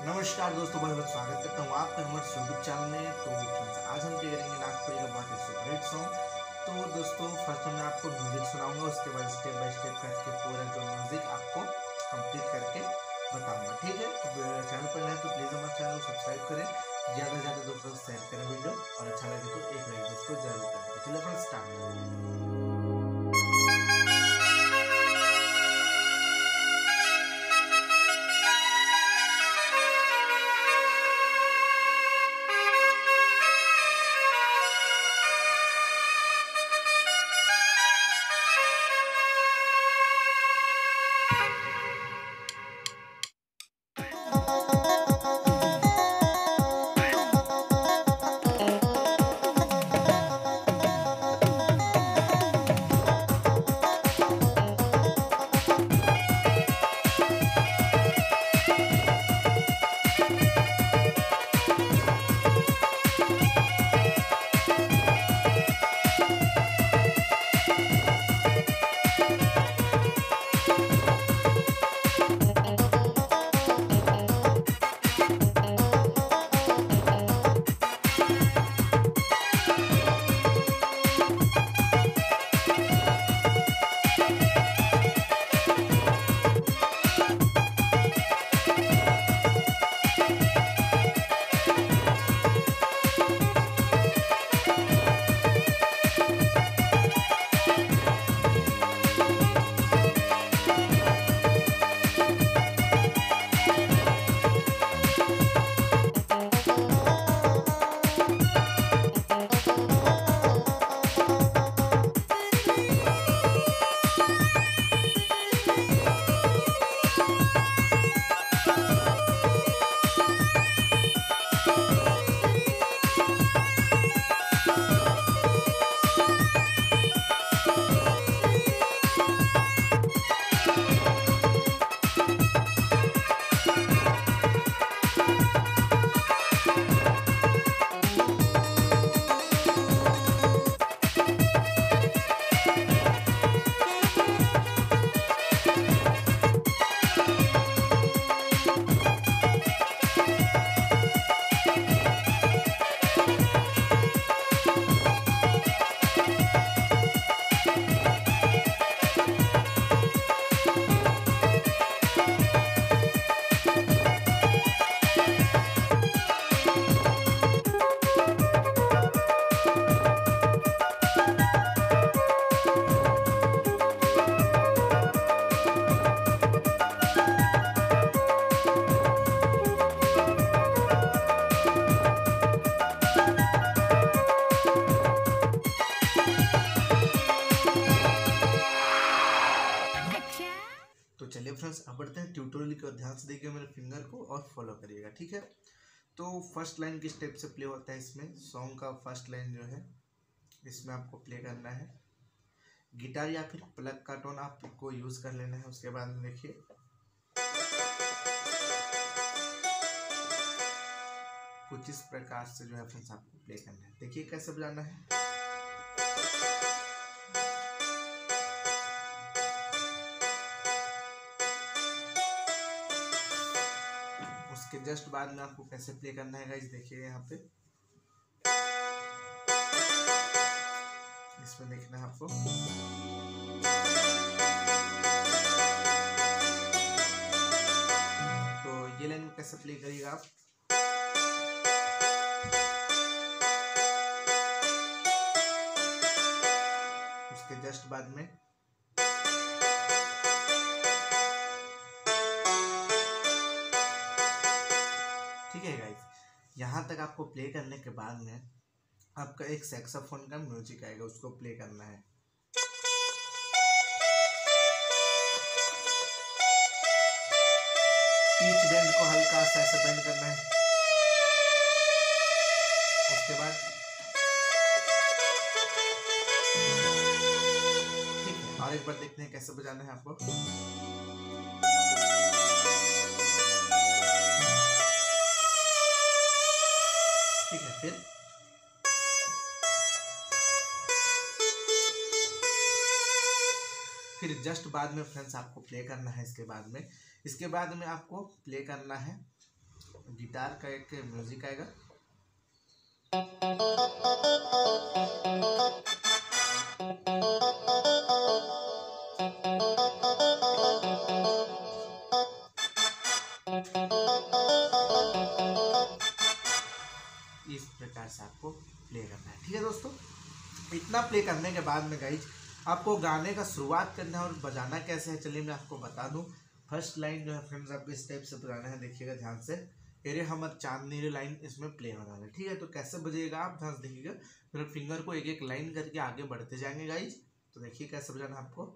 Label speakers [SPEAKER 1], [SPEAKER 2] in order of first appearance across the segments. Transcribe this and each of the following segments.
[SPEAKER 1] नमस्कार दोस्तों, बहुत बहुत स्वागत करता हूँ आपका हमारे यूट्यूब चैनल में। तो फ्रेंड्स, आज हम प्ले करेंगे नागपुरी का बहुत ही सुपरहिट सॉन्ग। तो दोस्तों, फर्स्ट मैं आपको म्यूजिक सुनाऊंगा, उसके बाद स्टेप बाय स्टेप करके पूरा जो म्यूजिक आपको कंप्लीट करके बताऊंगा, ठीक है। तो चैनल पर नए तो प्लीज़ हमारे चैनल को सब्सक्राइब करें, ज़्यादा से ज़्यादा दोस्तों शेयर करें वीडियो, और अच्छा लगे तो एक लाइक दोस्तों जरूर करें। तो चलिए फ्रेंड्स, स्टार्ट करें। तो चलिए फ्रेंड्स, अब बढ़ते हैं ट्यूटोरियल को। ध्यान से देखिए मेरे फिंगर को और फॉलो करिएगा, ठीक है। तो फर्स्ट लाइन किस स्टेप से प्ले होता है, इसमें सॉन्ग का फर्स्ट लाइन जो है इसमें आपको प्ले करना है। गिटार या फिर प्लग का टोन आपको यूज कर लेना है। उसके बाद में देखिए कुछ इस प्रकार से जो है फ्रेंड्स आपको प्ले करना है। देखिए कैसे बजाना है। उसके जस्ट बाद में आपको कैसे प्ले करना है गाइस, देखिए यहाँ पे इसमें देखना है आपको। तो ये लाइन कैसे प्ले करिएगा आप। उसके जस्ट बाद में ठीक है गाइस, यहाँ तक आपको प्ले करने के बाद में आपका एक सैक्सोफोन का म्यूजिक आएगा, उसको प्ले करना है। पिच बेंड को हल्का सा ऐसे बेंड करना है। उसके बाद ठीक है, और एक बार देखते हैं कैसे बजाना है आपको। ठीक है, फिर जस्ट बाद में फ्रेंड्स आपको प्ले करना है। इसके बाद में आपको प्ले करना है गिटार का एक म्यूजिक आएगा। इस प्रकार से आपको प्ले करना है, ठीक है दोस्तों। इतना प्ले करने के बाद में गाइज आपको गाने का शुरुआत करना है और बजाना कैसे है, चलिए मैं आपको बता दूं। फर्स्ट लाइन जो है फ्रेंड्स आपको इस टाइप से बजाना है, देखिएगा ध्यान से। तेरे हमर चांदनी लाइन इसमें प्ले होना है, ठीक है। तो कैसे बजेगा आप ध्यान से देखिएगा, फिर फिंगर को एक एक लाइन करके आगे बढ़ते जाएंगे गाइज। तो देखिए कैसे बजाना है आपको।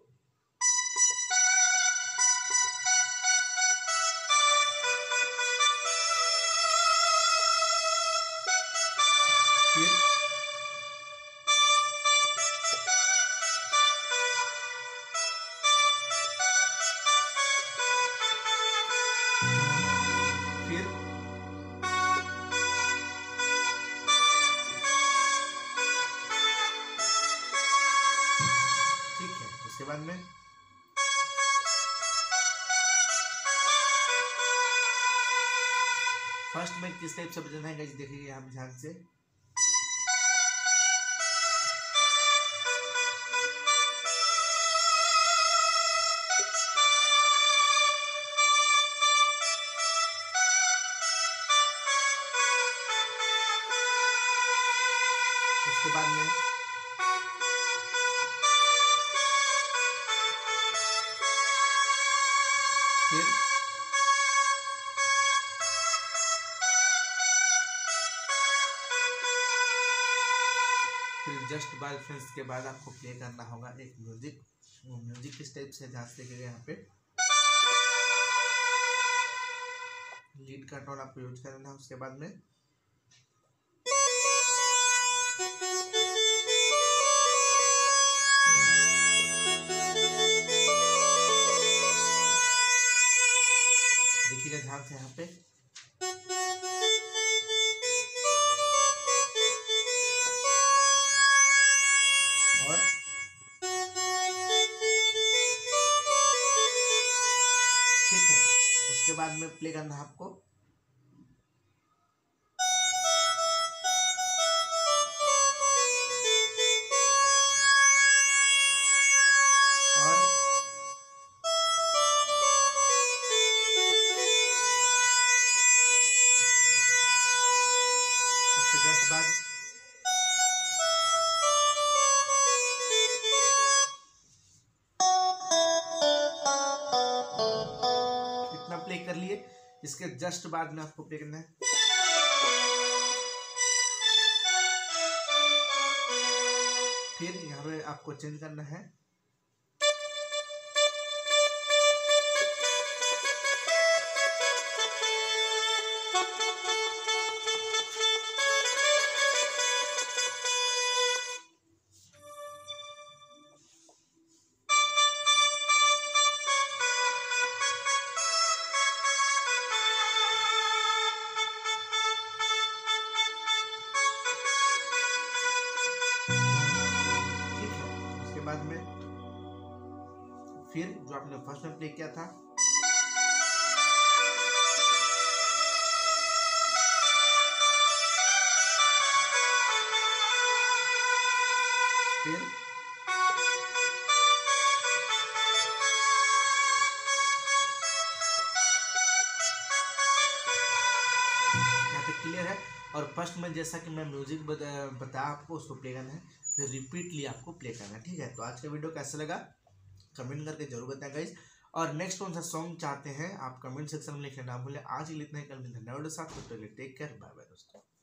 [SPEAKER 1] फिर फिर ठीक है, उसके बाद में फर्स्ट में किस टाइप से बजाना है गाइस, देखिए यहाँ ध्यान से। उसके बाद में फिर जस्ट बाय फ्रेंड्स के बाद आपको प्ले करना होगा एक म्यूजिक। वो म्यूजिक किस टाइप से ध्यान से देखिएगा, यहाँ पे लीड का टोन आपको यूज करना है। उसके बाद में देखिएगा ध्यान से यहाँ पे, और ठीक है। उसके बाद में प्ले करना है आपको और उसके जस्ट बाद इतना प्ले कर लिए। इसके जस्ट बाद में आपको प्ले करना है फिर यहाँ पे आपको चेंज करना है बाद में। फिर जो आपने फर्स्ट में प्ले किया था फिर यहाँ पे क्लियर है। और फर्स्ट में जैसा कि मैं म्यूजिक बताया आपको उसको प्ले करना है, फिर रिपीटली आपको प्ले करना है, ठीक है। तो आज का वीडियो कैसा लगा कमेंट करके जरूर बताएं गाइस। और नेक्स्ट कौन सा सॉन्ग चाहते हैं आप कमेंट सेक्शन में लिखना ना भूलें। आज के लिए इतना ही, कल में धन्यवाद साथ, टेक केयर, बाय बाय दोस्तों।